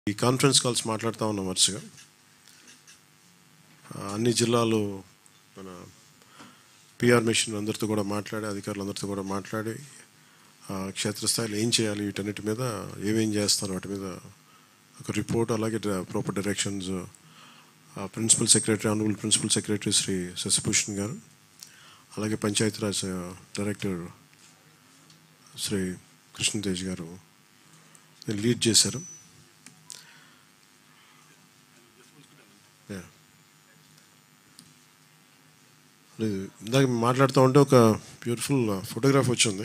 ఈ conference calls మాట్లాడుతూ ఉన్నాం వరుసగా. అన్ని జిల్లాలు మన పిఆర్ మిషన్ అందరితో కూడా మాట్లాడి, అధికారులందరితో కూడా మాట్లాడి క్షేత్రస్థాయిలో ఏం చేయాలి, వీటన్నిటి మీద ఏమేం చేస్తారు వాటి మీద ఒక రిపోర్ట్, అలాగే proper directions principal secretary, honourable principal secretary Shri Shashibhushan garu, అలాగే పంచాయతీరాజ్ డైరెక్టర్ శ్రీ కృష్ణతేజ్ గారు లీడ్ చేశారు. ఇందాక మాట్లాడుతూ ఉంటే ఒక బ్యూటిఫుల్ ఫోటోగ్రాఫ్ వచ్చింది.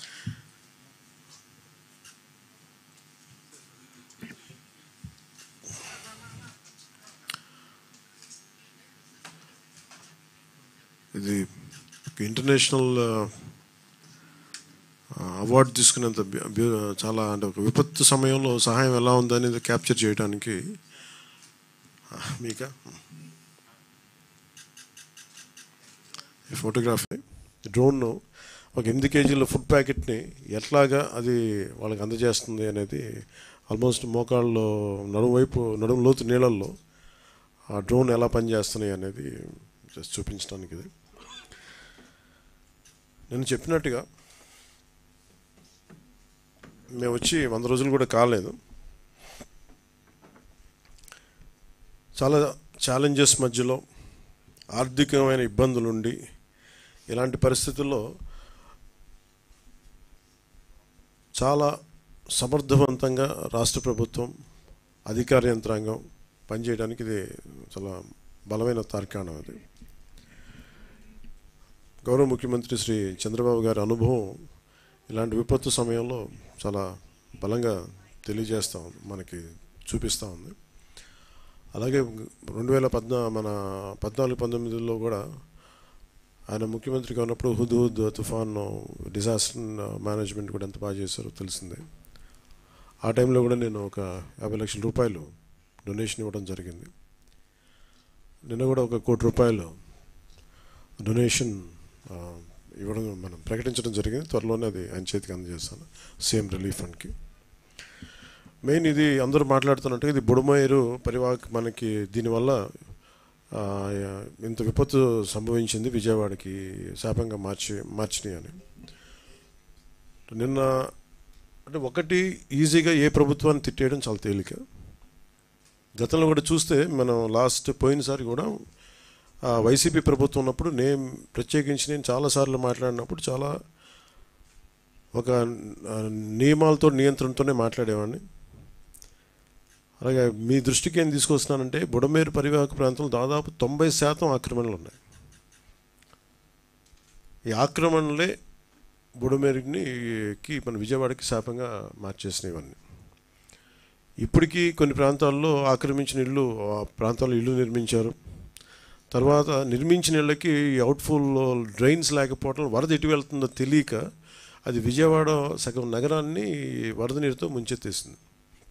ఇది ఇంటర్నేషనల్ అవార్డు తీసుకునేంత చాలా, అంటే ఒక విపత్తు సమయంలో సహాయం ఎలా ఉందనేది క్యాప్చర్ చేయడానికి మీక ఈ ఫోటోగ్రాఫ్ డ్రోన్ ఒక 8 కేజీల ఫుడ్ ప్యాకెట్ని ఎట్లాగా అది వాళ్ళకి అందజేస్తుంది అనేది, ఆల్మోస్ట్ మోకాళ్ళలో నడుము లోతు నీళ్ళల్లో ఆ డ్రోన్ ఎలా పనిచేస్తున్నాయి అనేది జస్ట్ చూపించడానికి. ఇది నేను చెప్పినట్టుగా మేము వచ్చి 100 రోజులు కూడా కాలేదు. చాలా ఛాలెంజెస్ మధ్యలో, ఆర్థికమైన ఇబ్బందులుండి, ఇలాంటి పరిస్థితుల్లో చాలా సమర్థవంతంగా రాష్ట్ర ప్రభుత్వం, అధికార యంత్రాంగం పనిచేయడానికి ఇది చాలా బలమైన తార్కాణం. అది గౌరవ ముఖ్యమంత్రి శ్రీ చంద్రబాబు గారి అనుభవం ఇలాంటి విపత్తు సమయంలో చాలా బలంగా తెలియజేస్తూ ఉంది, మనకి చూపిస్తూ ఉంది. అలాగే 2014-19లో కూడా ఆయన ముఖ్యమంత్రిగా ఉన్నప్పుడు హుదూద్ తుఫాన్ డిజాస్టర్ మేనేజ్మెంట్ కూడా ఎంత బాగా చేశారో తెలిసిందే. ఆ టైంలో కూడా నేను ఒక 50 లక్షల రూపాయలు డొనేషన్ ఇవ్వడం జరిగింది. నిన్న కూడా ఒక 1 కోటి రూపాయలు డొనేషన్ ఇవ్వడం మనం ప్రకటించడం జరిగింది. త్వరలోనే అది ఆయన చేతికి అందజేస్తాను, సీఎం రిలీఫ్ ఫండ్కి. మెయిన్ ఇది అందరూ మాట్లాడుతున్నట్టుగా ఇది బుడమేరు పరివాహక, మనకి దీనివల్ల ఇంత విపత్తు సంభవించింది, విజయవాడకి శాపంగా మార్చినాయి అని. నిన్న అంటే ఒకటి, ఈజీగా ఏ ప్రభుత్వాన్ని తిట్టేయడం చాలా తేలిక. గతంలో కూడా చూస్తే మనం పోయినసారి కూడా వైసీపీ ప్రభుత్వం ఉన్నప్పుడు నేను చాలాసార్లు మాట్లాడినప్పుడు చాలా ఒక నియమాలతో, నియంత్రణతోనే మాట్లాడేవాడిని. అలాగే మీ దృష్టికి ఏం తీసుకొస్తున్నానంటే, బుడమేరు పరివాహక ప్రాంతంలో దాదాపు 90% ఆక్రమణలు ఉన్నాయి. ఈ ఆక్రమణలే బుడమేరుకి మన విజయవాడకి శాపంగా మార్చేసినాయి ఇవన్నీ. ఇప్పటికీ కొన్ని ప్రాంతాల్లో ఆక్రమించిన ఇళ్ళు, ఆ ప్రాంతాల్లో ఇళ్ళు నిర్మించారు. తర్వాత నిర్మించిన ఇళ్ళకి అవుట్ఫుల్ డ్రైన్స్ లేకపోవడం, వరద ఎటు వెళ్తుందో తెలియక అది విజయవాడ సగం నగరాన్ని వరద నీరుతో ముంచెత్తేసింది.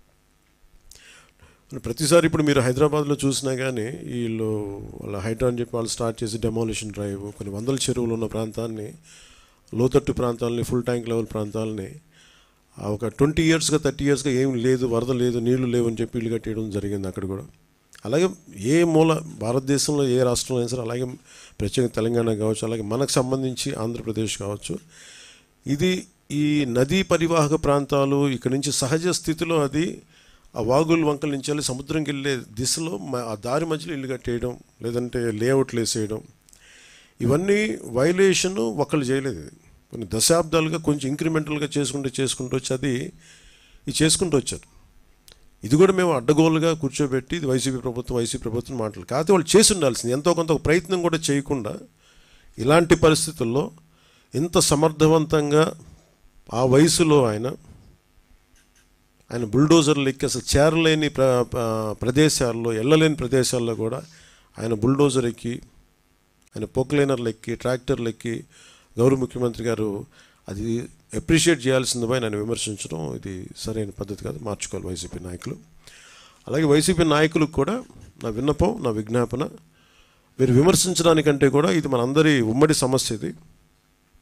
ప్రతిసారి ఇప్పుడు మీరు హైదరాబాద్లో చూసినా కానీ వీళ్ళు వాళ్ళ హైడ్రా అని చెప్పి వాళ్ళు స్టార్ట్ చేసి డెమాలిషన్ డ్రైవ్, కొన్ని వందల చెరువులు ఉన్న ప్రాంతాన్ని, లోతట్టు ప్రాంతాలని, ఫుల్ ట్యాంక్ లెవెల్ ప్రాంతాలని ఒక 20 yearsగా 30 yearsగా ఏం లేదు, వరద లేదు, నీళ్లు లేవు అని చెప్పి ఇల్లు కట్టేయడం జరిగింది అక్కడ కూడా. అలాగే ఏ మూల భారతదేశంలో ఏ రాష్ట్రంలో అయినా సరే, అలాగే ప్రత్యేకంగా తెలంగాణ కావచ్చు, అలాగే మనకు సంబంధించి ఆంధ్రప్రదేశ్ కావచ్చు, ఇది ఈ నదీ పరివాహక ప్రాంతాలు ఇక్కడ నుంచి సహజ స్థితిలో అది ఆ వాగులు వంకల నుంచి వెళ్ళి సముద్రంకి వెళ్ళే దిశలో ఆ దారి మధ్యలో ఇల్లు కట్టేయడం, లేదంటే లేఅవుట్లు వేసేయడం, ఇవన్నీ వైలేషను ఒకళ్ళు చేయలేదు. కొన్ని దశాబ్దాలుగా కొంచెం ఇంక్రిమెంటల్గా చేసుకుంటూ వచ్చి అది చేసుకుంటూ వచ్చారు. ఇది కూడా మేము అడ్డగోలుగా కూర్చోబెట్టి ఇది వైసీపీ ప్రభుత్వం మాటలు కాకపోతే వాళ్ళు చేసి ఉండాల్సింది. ఎంతో కొంత ప్రయత్నం కూడా చేయకుండా ఇలాంటి పరిస్థితుల్లో ఇంత సమర్థవంతంగా ఆ వయసులో ఆయన బుల్డోజర్లు ఎక్కి, అసలు చేరలేని ప్రదేశాల్లో, వెళ్ళలేని ప్రదేశాల్లో కూడా ఆయన బుల్డోజర్ ఎక్కి, ఆయన పోక్లైనర్లు ఎక్కి, ట్రాక్టర్లు ఎక్కి, గౌరవ ముఖ్యమంత్రి గారు అది అప్రిషియేట్ చేయాల్సింది పోయి ఆయన విమర్శించడం ఇది సరైన పద్ధతి కాదు, మార్చుకోవాలి వైసీపీ నాయకులు. అలాగే వైసీపీ నాయకులకు కూడా నా విన్నపం, నా విజ్ఞాపన, మీరు విమర్శించడానికంటే కూడా ఇది మనందరి ఉమ్మడి సమస్య, ఇది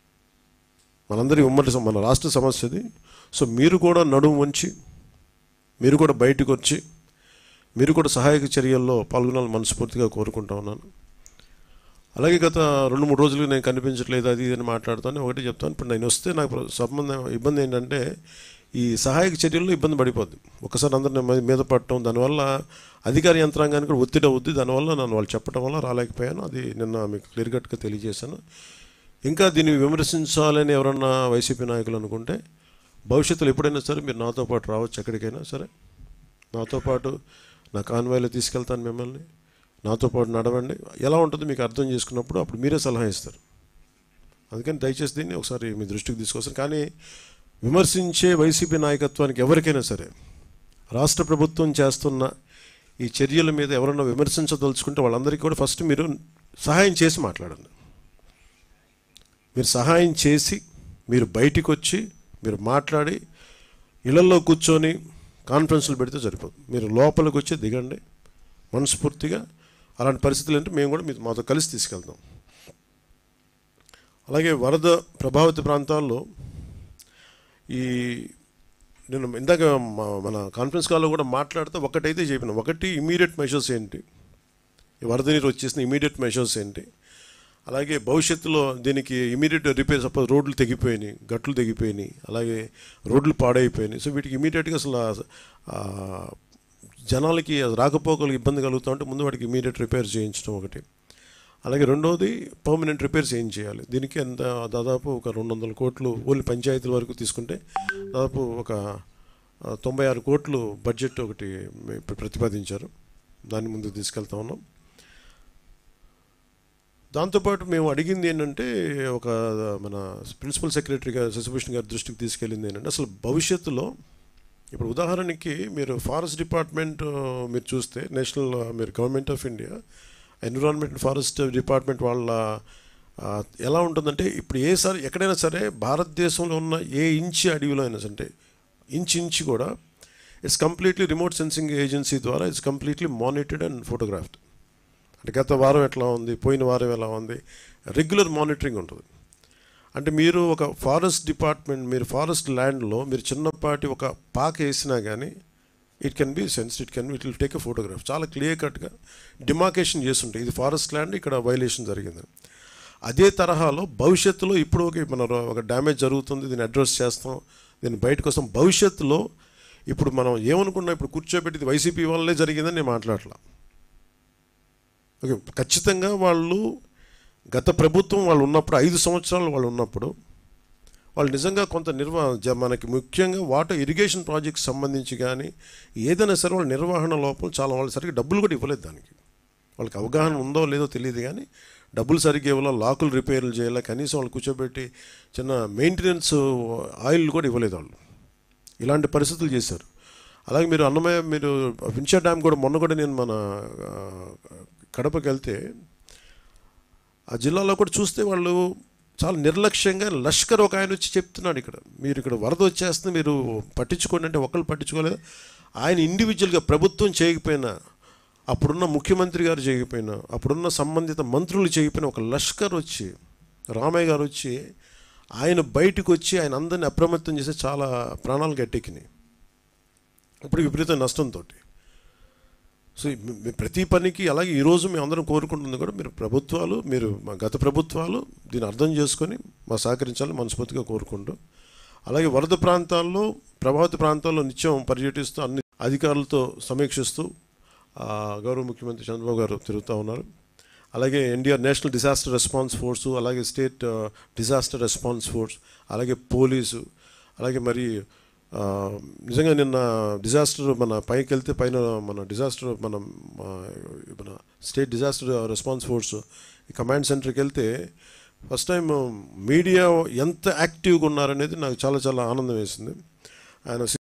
మన రాష్ట్ర సమస్య ఇది. సో మీరు కూడా నడుము వంచి మీరు కూడా బయటకు వచ్చి మీరు కూడా సహాయక చర్యల్లో పాల్గొనాలని మనస్ఫూర్తిగా కోరుకుంటా ఉన్నాను. అలాగే గత 2-3 రోజులుగా నేను కనిపించట్లేదు అది అని మాట్లాడుతాను. ఒకటి చెప్తాను, ఇప్పుడు నేను వస్తే నాకు ఇబ్బంది ఏంటంటే ఈ సహాయక చర్యల్లో ఇబ్బంది పడిపోద్ది. ఒకసారి అందరిని మీద పడటం, దానివల్ల అధికార యంత్రాంగానికి కూడా ఒత్తిడి అవుద్ది. దానివల్ల నన్ను వాళ్ళు చెప్పడం వల్ల రాలేకపోయాను. అది నిన్న మీకు క్లియర్ కట్గా తెలియజేశాను. ఇంకా దీన్ని విమర్శించాలని ఎవరన్నా వైసీపీ నాయకులు అనుకుంటే భవిష్యత్తులో ఎప్పుడైనా సరే మీరు నాతో పాటు రావచ్చు, ఎక్కడికైనా సరే నాతో పాటు నా కాన్వాయ్లో తీసుకెళ్తాను మిమ్మల్ని. నాతో పాటు నడవండి, ఎలా ఉంటుందో మీకు అర్థం చేసుకున్నప్పుడు అప్పుడు మీరే సలహా ఇస్తారు. అందుకని దయచేసి దీన్ని ఒకసారి మీ దృష్టికి తీసుకొస్తాను. కానీ విమర్శించే వైసీపీ నాయకత్వానికి ఎవరికైనా సరే రాష్ట్ర ప్రభుత్వం చేస్తున్న ఈ చర్యల మీద ఎవరన్నా విమర్శించదలుచుకుంటే వాళ్ళందరికీ కూడా ఫస్ట్ మీరు సహాయం చేసి మాట్లాడండి. మీరు సహాయం చేసి మీరు బయటికి వచ్చి మీరు మాట్లాడి ఇళ్లలో కూర్చొని కాన్ఫరెన్స్లు పెడితే సరిపోదు. మీరు లోపలికి వచ్చి దిగండి మనస్ఫూర్తిగా. అలాంటి పరిస్థితులు అంటే మేము కూడా మాతో కలిసి తీసుకెళ్తాం. అలాగే వరద ప్రభావిత ప్రాంతాల్లో నేను ఇందాక మన కాన్ఫరెన్స్ కాల్లో కూడా మాట్లాడితే ఒకటైతే చెప్పిన, ఒకటి ఇమీడియట్ మెషర్స్ ఏంటి, ఈ వరద నీరు వచ్చేసిన ఇమీడియట్ మెషర్స్ ఏంటి, అలాగే భవిష్యత్తులో దీనికి ఇమీడియట్ రిపేర్. సపోజ్ రోడ్లు తెగిపోయినాయి, గట్లు తెగిపోయినాయి, అలాగే రోడ్లు పాడైపోయినాయి. సో వీటికి ఇమీడియట్గా అసలు జనాలకి రాకపోకలకు ఇబ్బంది కలుగుతూ ఉంటే ముందు వాటికి ఇమీడియట్ రిపేర్ చేయించడం ఒకటి. అలాగే రెండవది పర్మనెంట్ రిపేర్స్ ఏం చేయాలి. దీనికి ఎంత దాదాపు ఒక 200 కోట్లు ఓన్లీ పంచాయతీల వరకు తీసుకుంటే దాదాపు ఒక 96 కోట్లు బడ్జెట్ ఒకటి ప్రతిపాదించారు. దాన్ని ముందుకు తీసుకెళ్తా ఉన్నాం. దాంతోపాటు మేము అడిగింది ఏంటంటే ఒక మన ప్రిన్సిపల్ సెక్రటరీ గారు శశిభూషణ్ గారి దృష్టికి తీసుకెళ్ళింది ఏంటంటే అసలు భవిష్యత్తులో ఇప్పుడు ఉదాహరణకి మీరు ఫారెస్ట్ డిపార్ట్మెంట్ మీరు చూస్తే నేషనల్ మీరు government of India environment forest department వాళ్ళ ఎలా ఉంటుందంటే ఇప్పుడు ఎక్కడైనా సరే భారతదేశంలో ఉన్న ఏ ఇంచి అడవిలో అయినా సరే ఇంచి కూడా it's completely remote sensing agency ద్వారా it's completely monitored and photographed. అంటే గత వారం ఎట్లా ఉంది, పోయిన వారం ఎలా ఉంది, రెగ్యులర్ మానిటరింగ్ ఉంటుంది. అంటే మీరు ఒక ఫారెస్ట్ డిపార్ట్మెంట్, మీరు ఫారెస్ట్ ల్యాండ్లో మీరు చిన్నపాటి ఒక పాక వేసినా కానీ it can be sensed, it will take a photograph. చాలా క్లియర్ కట్గా డిమార్కేషన్ చేస్తుంటాయి, ఇది ఫారెస్ట్ ల్యాండ్, ఇక్కడ వైలేషన్ జరిగింది. అదే తరహాలో భవిష్యత్తులో ఇప్పుడు మన ఒక డ్యామేజ్ జరుగుతుంది, దీన్ని అడ్రస్ చేస్తాం, దీన్ని బయటకు వస్తాం. భవిష్యత్తులో ఇప్పుడు మనం ఏమనుకున్నా ఇప్పుడు కూర్చోబెట్టి ఇది వైసీపీ వల్లే జరిగిందని నేను మాట్లాడలా. ఓకే, ఖచ్చితంగా వాళ్ళు గత ప్రభుత్వం వాళ్ళు ఉన్నప్పుడు 5 సంవత్సరాలు వాళ్ళు ఉన్నప్పుడు వాళ్ళు నిజంగా కొంత మనకి ముఖ్యంగా వాటర్ ఇరిగేషన్ ప్రాజెక్ట్స్ సంబంధించి కానీ ఏదైనా సరే వాళ్ళ నిర్వహణ లోపం చాలా, వాళ్ళు సరిగ్గా డబ్బులు కూడా ఇవ్వలేదు. దానికి వాళ్ళకి అవగాహన ఉందో లేదో తెలియదు కానీ డబ్బులు సరిగ్గా ఇవ్వాల, లాకులు రిపేర్లు చేయాలి, కనీసం వాళ్ళు కూర్చోబెట్టి చిన్న మెయింటెనెన్స్ ఆయిల్ కూడా ఇవ్వలేదు వాళ్ళు. ఇలాంటి పరిస్థితులు చేశారు. అలాగే మీరు అన్నమయ్య మీరు వించా డ్యామ్ కూడా మొన్న కూడా నేను మన కడపకి వెళ్తే ఆ జిల్లాలో కూడా చూస్తే వాళ్ళు చాలా నిర్లక్ష్యంగా లష్కర్ ఒక ఆయన వచ్చి చెప్తున్నాడు, మీరు ఇక్కడ వరద వచ్చేస్తుంది మీరు పట్టించుకోండి అంటే ఒకళ్ళు పట్టించుకోలేదు. ఆయన ఇండివిజువల్గా ప్రభుత్వం చేయకపోయినా, అప్పుడున్న ముఖ్యమంత్రి గారు చేయకపోయినా, అప్పుడున్న సంబంధిత మంత్రులు చేయకపోయినా ఒక లష్కర్ వచ్చి రామయ్య గారు వచ్చి ఆయన బయటకు వచ్చి ఆయన అందరినీ అప్రమత్తం చేసి చాలా ప్రాణాలు గట్టెక్కినాయి. ఇప్పుడు విపరీత నష్టంతో. సో ప్రతి పనికి అలాగే ఈరోజు మేము అందరం కోరుకుంటుంది కూడా మీరు గత ప్రభుత్వాలు దీన్ని అర్థం చేసుకొని సహకరించాలని మనస్ఫూర్తిగా కోరుకుంటూ, అలాగే వరద ప్రాంతాల్లో ప్రభావిత ప్రాంతాల్లో నిత్యం పర్యటిస్తూ అన్ని అధికారులతో సమీక్షిస్తూ గౌరవ ముఖ్యమంత్రి చంద్రబాబు గారు తిరుగుతూ ఉన్నారు. అలాగే NDR national disaster response force, అలాగే స్టేట్ డిజాస్టర్ రెస్పాన్స్ ఫోర్స్, అలాగే పోలీసు, అలాగే మరి నిజంగా నిన్న డిజాస్టర్ మన పైకి వెళ్తే పైన మన డిజాస్టర్ మన state disaster response force command సెంటర్కి వెళ్తే ఫస్ట్ టైం మీడియా ఎంత యాక్టివ్గా ఉన్నారనేది నాకు చాలా చాలా ఆనందం వేసింది. ఆయన